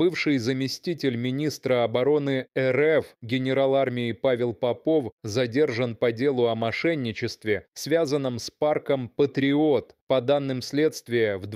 бывший заместитель министра обороны РФ генерал армии Павел Попов задержан по делу о мошенничестве, связанном с парком «Патриот». По данным следствия, в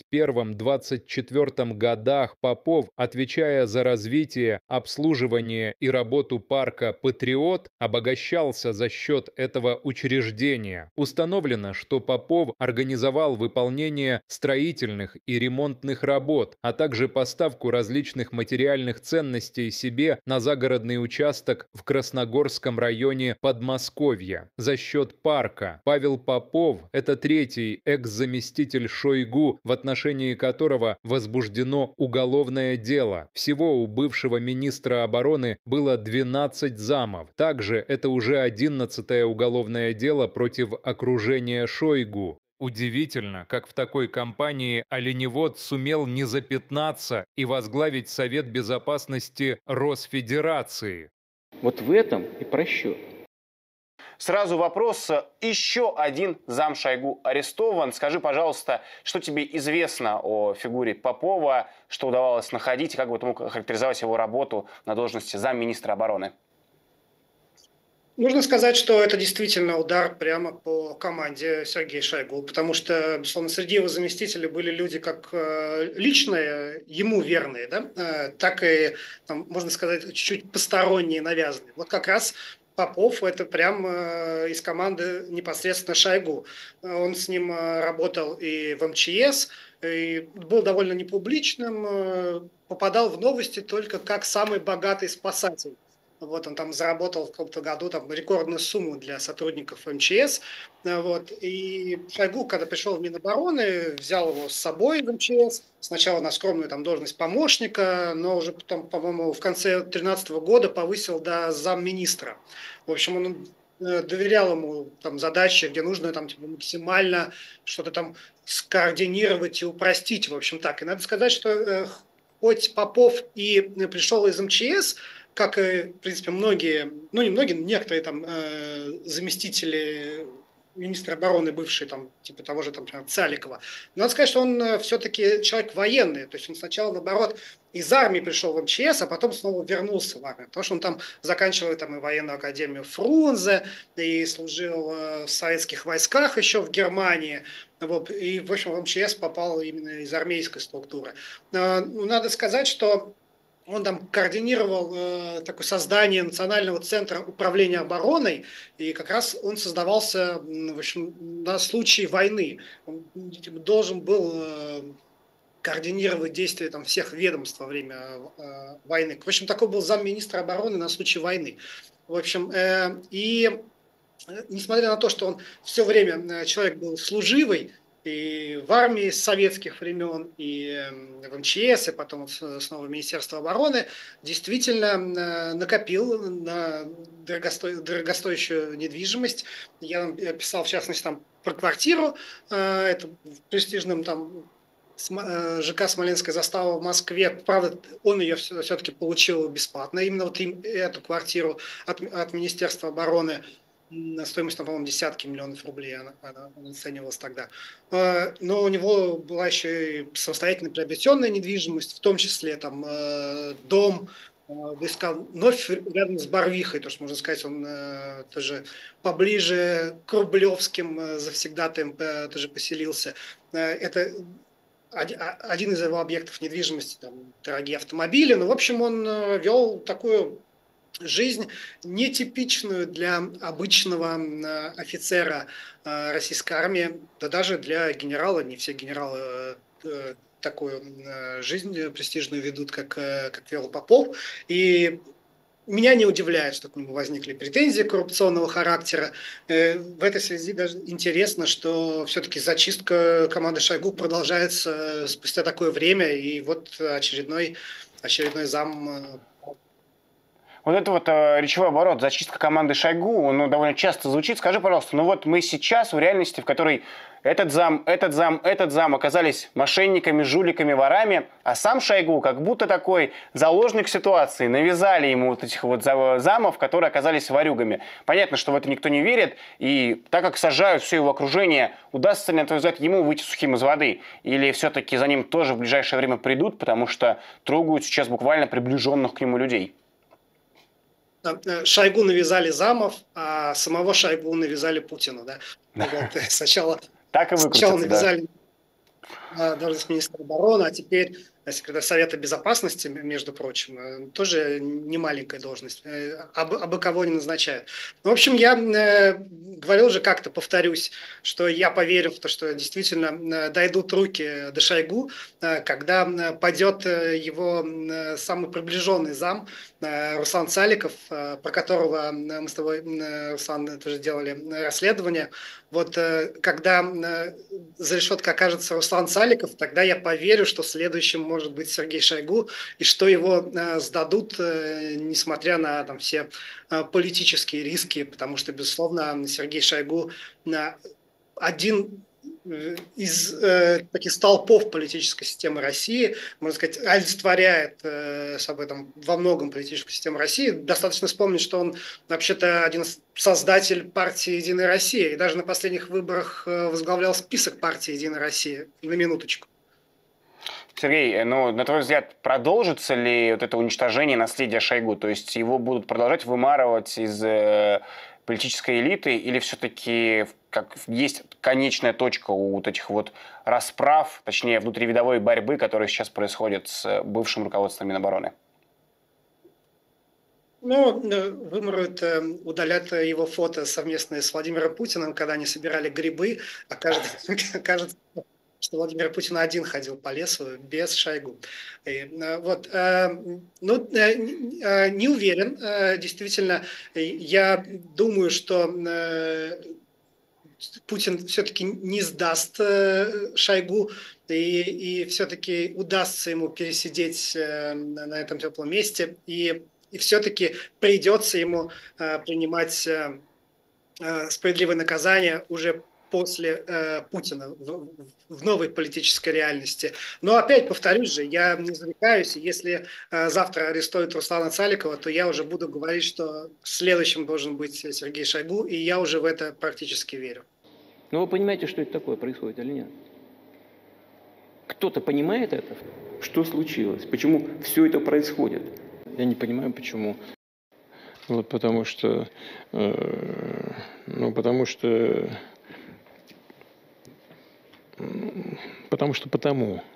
21-24 годах Попов, отвечая за развитие, обслуживание и работу парка «Патриот», обогащался за счет этого учреждения. Установлено, что Попов организовал выполнение строительных и ремонтных работ, а также поставку различных материальных ценностей себе на загородный участок в Красногорском районе Подмосковья. За счет парка Павел Попов – это третий экс-заместитель Шойгу, в отношении которого возбуждено уголовное дело. Всего у бывшего министра обороны было 12 замов. Также это уже 11-е уголовное дело против окружения Шойгу. Удивительно, как в такой компании оленевод сумел не запятнаться и возглавить Совет Безопасности Росфедерации. Вот в этом и просчет. Сразу вопрос. Еще один зам Шойгу арестован. Скажи, пожалуйста, что тебе известно о фигуре Попова, что удавалось находить, и как бы ты мог характеризовать его работу на должности замминистра обороны? Нужно сказать, что это действительно удар прямо по команде Сергея Шойгу, потому что, безусловно, среди его заместителей были люди как личные, ему верные, да, так и, там, можно сказать, чуть-чуть посторонние, навязанные. Вот как раз Попов – это прям из команды непосредственно Шойгу. Он с ним работал и в МЧС, и был довольно непубличным, попадал в новости только как самый богатый спасатель. Вот он там заработал в каком-то году там рекордную сумму для сотрудников МЧС. Вот. И Шойгу, когда пришел в Минобороны, взял его с собой в МЧС. Сначала на скромную там должность помощника, но уже потом, по-моему, в конце 2013 года повысил до замминистра. В общем, он доверял ему там задачи, где нужно там типа, максимально что-то там скоординировать и упростить. В общем, так. И надо сказать, что хоть Попов и пришел из МЧС, как и, в принципе, многие, ну не многие, некоторые там заместители министра обороны бывшие, там, типа того же, там, например, Цаликова. Но надо сказать, что он все-таки человек военный, то есть он сначала, наоборот, из армии пришел в МЧС, а потом снова вернулся в армию, потому что он там заканчивал там, и военную академию Фрунзе, и служил в советских войсках еще в Германии, вот, и, в общем, в МЧС попал именно из армейской структуры. Надо сказать, что он там координировал такое создание Национального центра управления обороной, и как раз он создавался в общем, на случай войны. Он должен был координировать действия там, всех ведомств во время войны. В общем, такой был замминистра обороны на случай войны. В общем, несмотря на то, что он все время человек был служивый, и в армии с советских времен, и в МЧС, и потом снова в Министерство обороны, действительно накопил на дорогостоящую недвижимость. Я писал, в частности, там, про квартиру, это в престижном там ЖК «Смоленская застава» в Москве. Правда, он ее все-таки получил бесплатно, именно вот эту квартиру от Министерства обороны. Стоимость, по-моему, десятки миллионов рублей она оценивалась тогда. Но у него была еще и самостоятельно приобретенная недвижимость, в том числе там, дом, вновь рядом с Барвихой, то, что можно сказать, он тоже поближе к Рублевским завсегдатаям тоже поселился. Это один из его объектов недвижимости, там, дорогие автомобили. Но, в общем, он вел такую жизнь нетипичную для обычного офицера российской армии, да даже для генерала, не все генералы такую жизнь престижную ведут, как вел Попов. И меня не удивляет, что к нему возникли претензии коррупционного характера. В этой связи даже интересно, что все-таки зачистка команды Шойгу продолжается спустя такое время, и вот очередной зам. Вот это вот речевой оборот, зачистка команды Шойгу, он довольно часто звучит. Скажи, пожалуйста, ну вот мы сейчас в реальности, в которой этот зам оказались мошенниками, жуликами, ворами, а сам Шойгу как будто такой заложник ситуации. Навязали ему вот этих вот замов, которые оказались ворюгами. Понятно, что в это никто не верит, и так как сажают все его окружение, удастся ли, на твой взгляд, ему выйти сухим из воды? Или все-таки за ним тоже в ближайшее время придут, потому что трогают сейчас буквально приближенных к нему людей? Шойгу навязали замов, а самого Шойгу навязали Путину. Да? Вот, сначала навязали должность министра обороны, а теперь секретарь Совета Безопасности, между прочим, тоже не маленькая должность, абы кого не назначают. В общем, я говорил же как-то, повторюсь, что я поверю в то, что действительно дойдут руки до Шойгу, когда падет его самый приближенный зам Руслан Цаликов, про которого мы с тобой, Руслан, тоже делали расследование. Вот когда за решеткой окажется Руслан Цаликов, тогда я поверю, что следующим может быть Сергей Шойгу, и что его сдадут, несмотря на там все политические риски, потому что, безусловно, Сергей Шойгу один из таких столпов политической системы России, можно сказать, олицетворяет собой там, во многом политическую систему России. Достаточно вспомнить, что он вообще-то один из создателей партии «Единая Россия», и даже на последних выборах возглавлял список партии «Единая Россия», на минуточку. Сергей, ну, на твой взгляд, продолжится ли вот это уничтожение наследия Шойгу? То есть его будут продолжать вымарывать из политической элиты, или все-таки как есть конечная точка у вот этих вот расправ, точнее, внутривидовой борьбы, которая сейчас происходит с бывшим руководством Минобороны? Ну, вымоют, удалят его фото совместное с Владимиром Путиным, когда они собирали грибы, окажется, что Владимир Путин один ходил по лесу без Шойгу. Вот. Ну, не уверен, действительно. Я думаю, что Путин все-таки не сдаст Шойгу, и все-таки удастся ему пересидеть на этом теплом месте, и все-таки придется ему принимать справедливое наказание уже после Путина в новой политической реальности. Но опять повторюсь же, я не зарекаюсь, если завтра арестуют Руслана Цаликова, то я уже буду говорить, что следующим должен быть Сергей Шойгу, и я уже в это практически верю. Но вы понимаете, что это такое происходит или нет? Кто-то понимает это? Что случилось? Почему все это происходит? Я не понимаю, почему. Вот потому что потому.